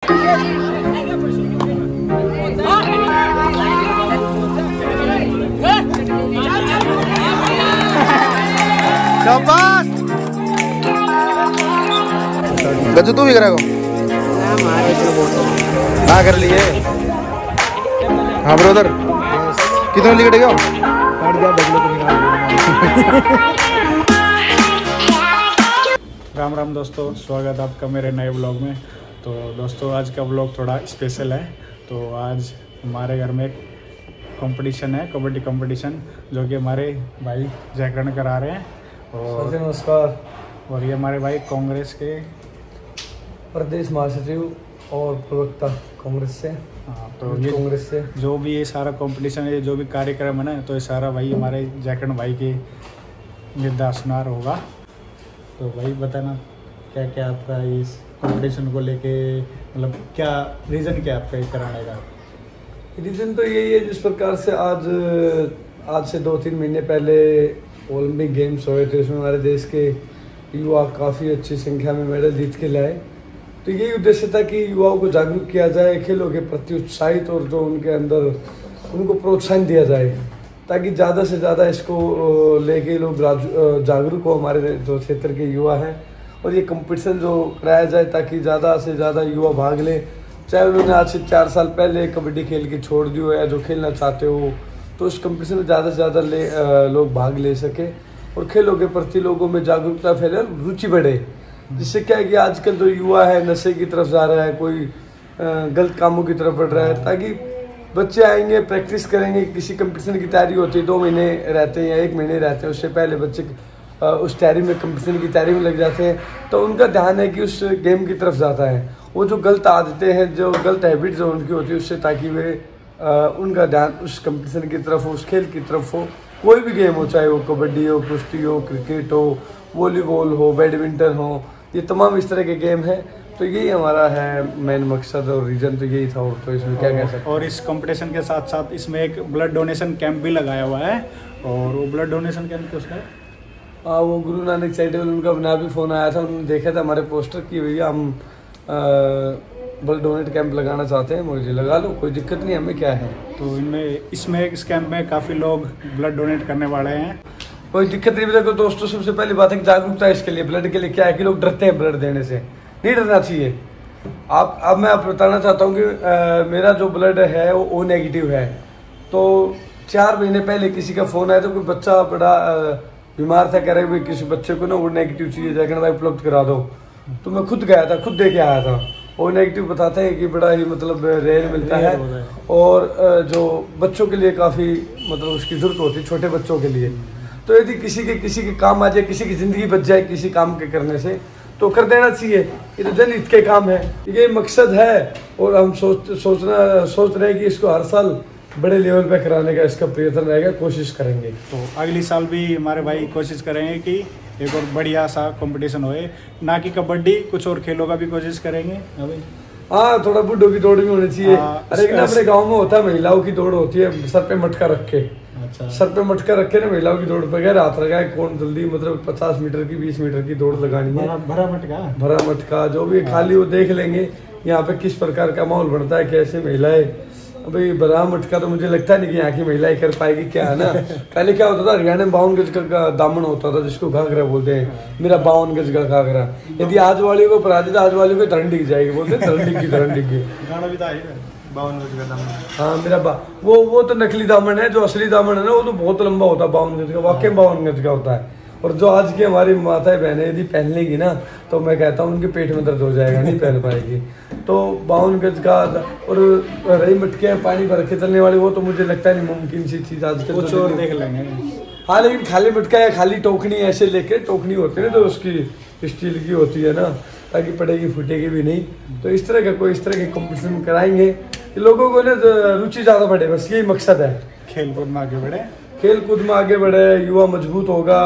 गज्जू तू भी करेगा? हाँ कर लिए। हाँ ब्रदर कितने लिखटे गया? राम राम दोस्तों, स्वागत आपका मेरे नए ब्लॉग में। तो दोस्तों आज का ब्लॉग थोड़ा स्पेशल है। तो आज हमारे घर में कंपटीशन है, कबड्डी कंपटीशन, जो कि हमारे भाई जयकरण करा रहे हैं। और नमस्कार। और ये हमारे भाई कांग्रेस के प्रदेश महासचिव और प्रवक्ता कांग्रेस से। हाँ, तो ये कांग्रेस से जो भी ये सारा कंपटीशन है, जो भी कार्यक्रम है ना, तो ये सारा भाई हमारे जयकरण भाई के निर्देशनार होगा। तो भाई बताना क्या क्या आपका इस कंपटीशन को लेके, मतलब क्या रीज़न क्या आपका ये कराने का? रीज़न तो यही है, जिस प्रकार से आज से 2-3 महीने पहले ओलंपिक गेम्स हुए थे, उसमें हमारे देश के युवा काफ़ी अच्छी संख्या में मेडल जीत के लाए। तो यही उद्देश्य था कि युवाओं को जागरूक किया जाए, खेलों के प्रति उत्साहित और जो उनके अंदर उनको प्रोत्साहन दिया जाए, ताकि ज़्यादा से ज़्यादा इसको लेके लोग जागरूक हो, हमारे जो क्षेत्र के युवा हैं। और ये कंपटीशन जो कराया जाए ताकि ज़्यादा से ज़्यादा युवा भाग लें, चाहे उन्होंने आज से 4 साल पहले कबड्डी खेल के छोड़ दी हो या जो खेलना चाहते हो, तो इस कंपटीशन में ज़्यादा से ज़्यादा लोग भाग ले सके और खेलों के प्रति लोगों में जागरूकता फैले, रुचि बढ़े। जिससे क्या है कि आजकल जो युवा है नशे की तरफ जा रहा है, कोई गलत कामों की तरफ बढ़ रहा है, ताकि बच्चे आएंगे, प्रैक्टिस करेंगे। किसी कंपटीशन की तैयारी होती है, 2 महीने रहते हैं या 1 महीने रहते हैं, उससे पहले बच्चे उस तैयारी में, कंपटीशन की तैयारी में लग जाते हैं। तो उनका ध्यान है कि उस गेम की तरफ जाता है। वो जो गलत आदतें हैं, जो गलत हैबिट जो उनकी होती है, उससे ताकि वे उनका ध्यान उस कंपटीशन की तरफ हो, उस खेल की तरफ हो। कोई भी गेम हो, चाहे वो कबड्डी हो, कुश्ती हो, क्रिकेट हो, वॉलीबॉल हो, बैडमिंटन हो, ये तमाम इस तरह के गेम हैं। तो यही हमारा है मेन मकसद और रीज़न तो यही था। और तो इसमें क्या कह सकते हैं। और इस कंपटीशन के साथ साथ इसमें एक ब्लड डोनेशन कैंप भी लगाया हुआ है। और वो ब्लड डोनेशन कैंप किसका है? वो गुरु नानक चैरिटेबल, उनका बना भी फ़ोन आया था, उन्होंने देखा था हमारे पोस्टर की, भैया हम ब्लड डोनेट कैंप लगाना चाहते हैं, मुझे लगा लो, कोई दिक्कत नहीं, हमें क्या है। तो इसमें इस कैंप में काफ़ी लोग ब्लड डोनेट करने वाले हैं, कोई दिक्कत नहीं। देखो दोस्तों, सबसे पहली बात है कि जागरूकता इसके लिए, ब्लड के लिए क्या है कि लोग डरते हैं ब्लड देने से, नहीं डरना चाहिए। अब मैं आपको बताना चाहता हूँ कि मेरा जो ब्लड है वो O नेगेटिव है। तो 4 महीने पहले किसी का फ़ोन आया, तो कोई बच्चा बड़ा बीमार था, कह रहे भाई किसी बच्चे को ना O नेगेटिव चाहिए, जयकरण भाई उपलब्ध करा दो। तो मैं खुद गया था, खुद दे के आया था। O नेगेटिव बताते हैं कि बड़ा ही मतलब रेयर मिलता है, और जो बच्चों के लिए काफ़ी मतलब उसकी ज़रूरत होती है, छोटे बच्चों के लिए। तो यदि किसी के काम आ जाए, किसी की ज़िंदगी बच जाए किसी काम के करने से, तो कर देना चाहिए। ये तो जनहित के काम है, ये मकसद है। और हम सोच रहे हैं कि इसको हर साल बड़े लेवल पे कराने का इसका प्रयत्न रहेगा, कोशिश करेंगे। तो अगली साल भी हमारे भाई कोशिश करेंगे कि एक और बढ़िया सा कंपटीशन होए, ना कि कबड्डी, कुछ और खेलों का भी कोशिश करेंगे। हाँ, थोड़ा बुड्ढों की दौड़ भी होनी चाहिए। अरे अपने गाँव में होता है, महिलाओं की दौड़ होती है, सर पे मटका रख के। अच्छा। सर पे मटका रखे ना, महिलाओं की दौड़ पे हाथ लगाए, कौन जल्दी मतलब 50 मीटर की, 20 मीटर की दौड़ लगानी है। भरा मटका जो भी खाली वो देख लेंगे यहाँ पे किस प्रकार का माहौल बनता है, कैसे महिलाएं। अभी भरा मटका तो मुझे लगता नहीं कि यहाँ की महिलाएं कर पाएगी, क्या है ना। पहले क्या होता था, हरियाणा में 52 गज का दामन होता था, जिसको घाघरा बोलते हैं, मेरा 52 गज का घाघरा। यदि आज वाली को परा दी तो आज वाली को धरण डिग जाएगी, बोलते हैं धरण डिग की। 52 गज का दामन। हाँ, मेरा वो तो नकली दामन है, जो असली दामन है ना वो तो बहुत लंबा होता है, 52 गज का, वाकई 52 गज का होता है। और जो आज की हमारी माताएं बहनें यदि पहन लेगी ना, तो मैं कहता हूँ उनके पेट में दर्द हो जाएगा, नहीं पहन पाएगी। तो 52 गज का। और रही मटके पानी भर के चलने वाली, वो तो मुझे लगता नहीं मुमकिन सी चीज आजकल। कुछ और देख लेंगे। हाँ, लेकिन खाली मटका या खाली टोकनी ऐसे लेके, टोकनी होती है ना, तो उसकी स्टील की होती है ना, ताकि पड़ेगी फूटेगी भी नहीं। तो इस तरह के कंपटीशन कराएंगे, लोगों को ना रुचि ज़्यादा बढ़े, बस यही मकसद है। खेल कूद में आगे बढ़े, युवा मजबूत होगा।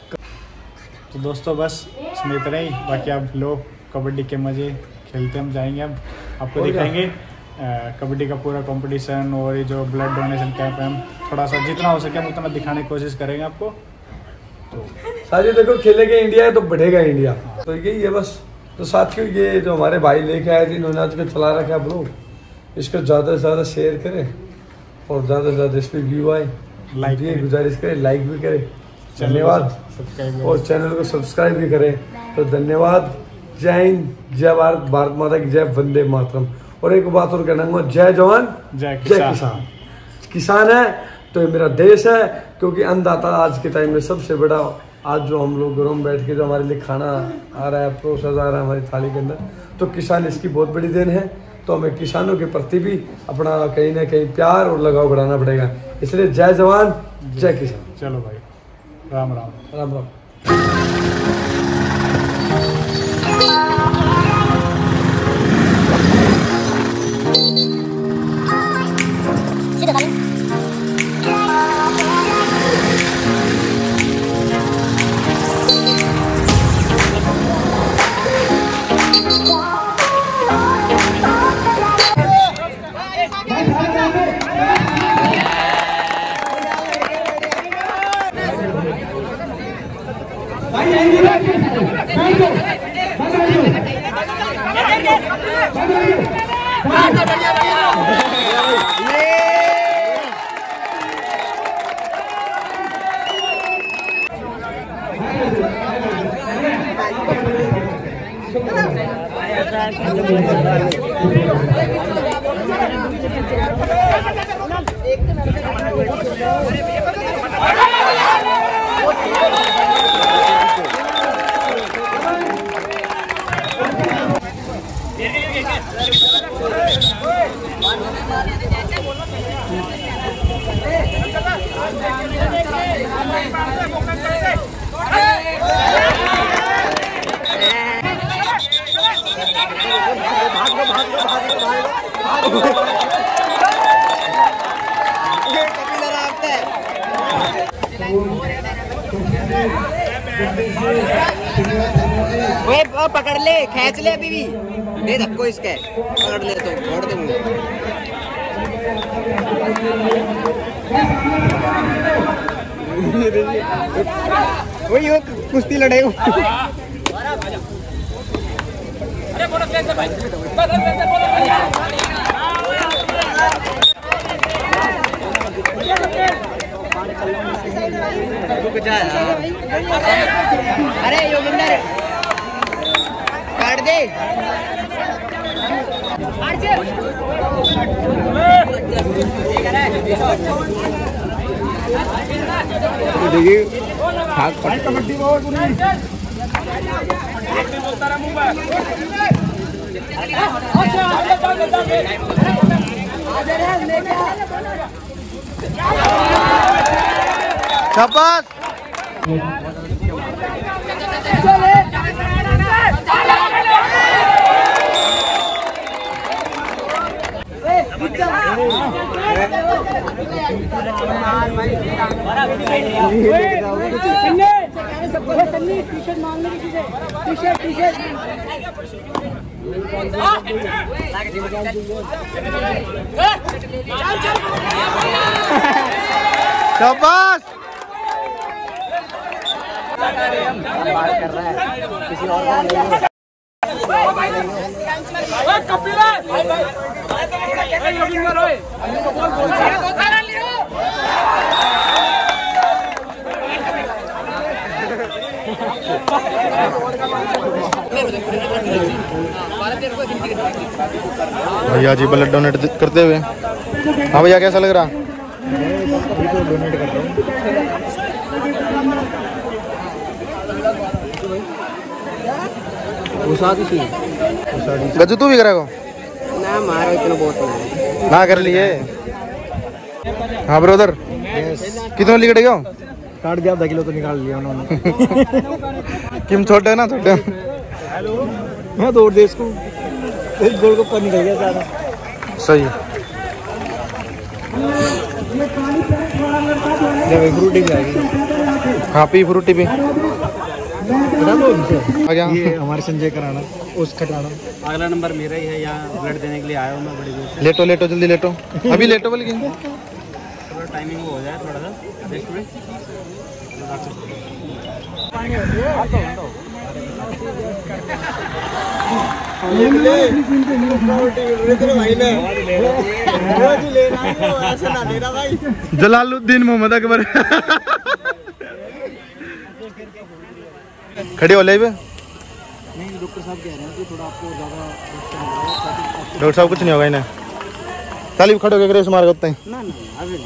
तो दोस्तों बस इसमें इतना ही, बाकी आप लोग कबड्डी के मज़े खेलते हम जाएंगे। अब आपको दिखाएंगे कबड्डी का पूरा कंपटीशन, और ये जो ब्लड डोनेशन कैंप है, हम थोड़ा सा जितना हो सके हम उतना दिखाने की कोशिश करेंगे आपको। तो साजिद देखो, खेलेगा इंडिया है तो बढ़ेगा इंडिया। तो यही है बस। तो साथियों ये जो हमारे भाई लेके आए थे इन्होंने आज को चला रखा है ब्लॉग, इसको ज़्यादा से ज़्यादा शेयर करें और ज़्यादा से ज़्यादा इस पर व्यू आए, लाइक ये गुजारिश करें, लाइक भी करें, धन्यवाद। और चैनल को सब्सक्राइब भी करें, तो धन्यवाद। जय हिंद, जय भारत, भारत माता की जय, वंदे मातरम। और एक बात और कहना चाहूँगा, जय जवान जय किसान। किसान है तो ये मेरा देश है, क्योंकि अन्नदाता आज के टाइम में सबसे बड़ा, आज जो हम लोग घरों में बैठ के जो हमारे लिए खाना आ रहा है, परोसा जा रहा है हमारी थाली के अंदर, तो किसान इसकी बहुत बड़ी देन है। तो हमें किसानों के प्रति भी अपना कहीं ना कहीं प्यार और लगाव बढ़ाना पड़ेगा। इसलिए जय जवान जय किसान। चलो भाई, राम राम। राम राम। पकड़ ले, खींच ले, अभी भी दे धक्को इसके, पकड़ ले तो छोड़ दे मुझे। वही वो कुश्ती लड़े। अरे योगिंदर काट दे। देखिए कबड्डी शाबाश। टी-शर्ट मांगने की चीजें, टी-शर्ट शाबाश। कर रहा है किसी और भैया जी ब्लड डोनेट करते हुए। हाँ भैया, कैसा लग रहा? डोनेट कर रहा हूँ। गज्जू तू भी करेगा? ना मारो इतना बहुत नहीं ना कर लिए। हाँ ब्रदर, कितने लिखट गया? काट दिया, 10 किलो तो निकाल लिया उन्होंने। किम छोटे है ना, छोटे। मैं दौड़ दे इसको, एक गोल कप निकल गया ज़्यादा। सही। फ्रूटी भी आएगी। हाँ पी फ्रूटी भी। ये हमारे संजय कराना, उस खटाना। अगला नंबर मेरा ही है, यहाँ ब्लड देने के लिए आया हूँ मैं बड़ी दूर से। लेटो लेटो, जल्दी लेटो। अभी लेटो बल्कि थोड़ा टाइमिंग हो जाए, थोड़ा सा 10 मिनट। जलालुद्दीन मोहम्मद अकबर खड़े हो ले नहीं, डॉक्टर साहब कह रहे हैं कि थोड़ा आपको ज़्यादा डॉक्टर साहब कुछ नहीं होगा इन्हें ताली खड़े होकर रेस मार करते हैं ना अभी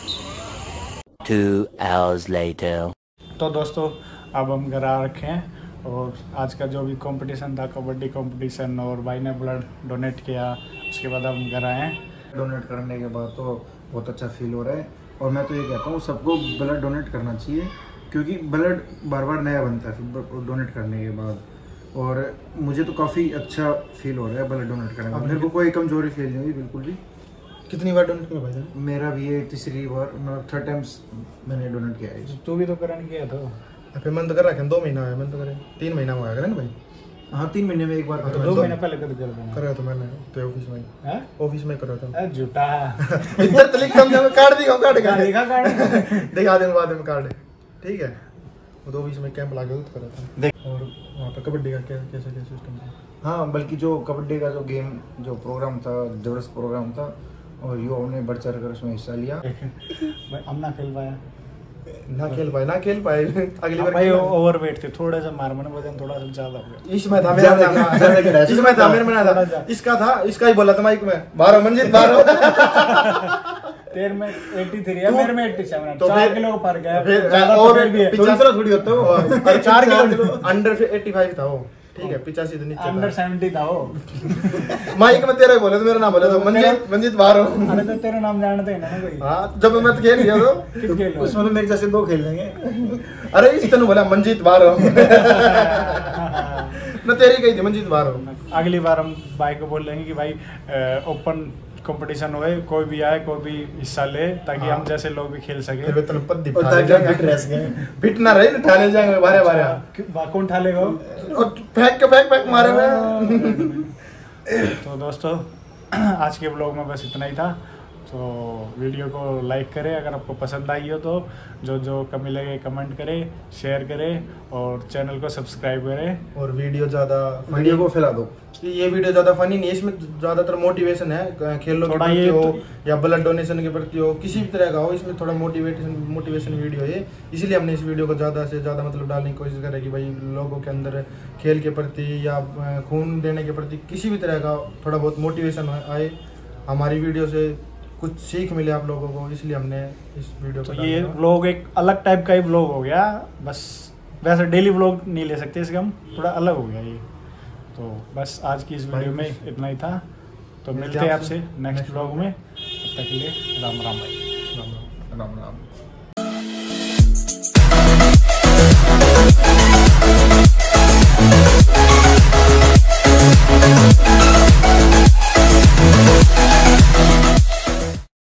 2 hours later. तो दोस्तों अब हम घर आ रखे हैं और आज का जो भी कंपटीशन था, कबड्डी कंपटीशन, और भाई ने ब्लड डोनेट किया, उसके बाद हम घर आए हैं। डोनेट करने के बाद तो बहुत अच्छा फील हो रहा है और मैं तो ये कहता हूँ सबको ब्लड डोनेट करना चाहिए क्योंकि ब्लड बार बार नया बनता है फिर डोनेट करने के बाद। और मुझे तो काफ़ी अच्छा फील हो रहा है ब्लड डोनेट करने के बाद। मेरे को कोई कमजोरी फील नहीं हुई बिल्कुल भी। कितनी बार डोनेट किया भाई? मेरा भी ये तीसरी बार, 3rd टाइम्स मैंने डोनेट किया है। तू भी तो करन किया था। फिर मन तो कर रखा है 2 महीना है, मन तो करे 3 महीना हुआ है ना भाई। हाँ 3 महीने में एक बार तो 2 महीने पहले कर देना करा तो मैंने तो ऑफिस में हैं, ऑफिस में करा था। झूठा इधर तो लिख कम कार्ड दिखाओ, कार्ड देखा कार्ड दिखा देंगे बाद में कार्ड, ठीक है। वो तो ऑफिस में कैंप लगा के करा था। और वहाँ पे कबड्डी का कैसा सिस्टम था? हाँ बल्कि जो कबड्डी का जो गेम जो प्रोग्राम था, जबरदस्त प्रोग्राम था और युवाओं ने बढ़ चढ़ कर उसमें हिस्सा लिया। हम ना खेल पाया, ना खेल पाए अगली बार भाई ओवरवेट थे, थोड़ा सा मार मन वजन थोड़ा सा ज्यादा हो गया। इसमें था मेरा इसमें था मेरे में था, इसका ही बोला था माइक में 12 मंजिल 12 तेरे में 83 है, मेरे में 87 है, तो 4 किलो का फर्क है। फिर ज्यादा और तो भी है, 85 थोड़ी होता है 4 किलो अंडर 85 था वो, ठीक है। 85 से नीचे अंडर 70 था वो। माइक में तेरा ही बोले तो मेरा नाम बोले तो मंजित 12। अरे तो तेरा नाम जानते हैं ना कोई। हाँ जब मैं तो खेल गया तो किस खेल उसमें तो मेरे जैसे 2 खेल लेंगे। अरे इस तनु बोला मंजित 12 न तेरी कही थी मंजित 12। अगली बार हम भाई को बोल लेंगे कि भाई ओपन कंपटीशन होए, कोई भी आए, कोई भी हिस्सा ले, ताकि हम जैसे लोग भी खेल सके। फिर वेतन पद फिट ना रहे ठाने जाएंगे बारे बारे कौन ठालेगा और फेंक मारे में। तो दोस्तों आज के ब्लॉग में बस इतना ही था। तो वीडियो को लाइक करें अगर आपको पसंद आई हो, तो जो कमी लगे कमेंट करें, शेयर करें और चैनल को सब्सक्राइब करें। और वीडियो को फैला दो। ये वीडियो ज़्यादा फनी नहीं है, इसमें ज़्यादातर मोटिवेशन है, खेलों के प्रति हो या ब्लड डोनेशन के प्रति हो, किसी भी तरह का हो, इसमें थोड़ा मोटिवेशन वीडियो है। इसीलिए हमने इस वीडियो को ज़्यादा से ज़्यादा मतलब डालने की कोशिश करें कि भाई लोगों के अंदर खेल के प्रति या खून देने के प्रति किसी भी तरह का थोड़ा बहुत मोटिवेशन आए, हमारी वीडियो से कुछ सीख मिले आप लोगों को, इसलिए हमने इस वीडियो को। तो ये व्लॉग एक अलग टाइप का ही व्लॉग हो गया, बस वैसे डेली व्लॉग नहीं ले सकते इसका, हम थोड़ा अलग हो गया ये। तो बस आज की इस वीडियो में इतना ही था। तो मिलते हैं आपसे नेक्स्ट व्लॉग में, तब तक के लिए राम राम भाई। राम राम।